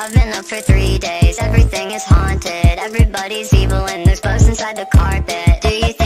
I've been up for 3 days, everything is haunted. Everybody's evil and there's bugs inside the carpet. Do you think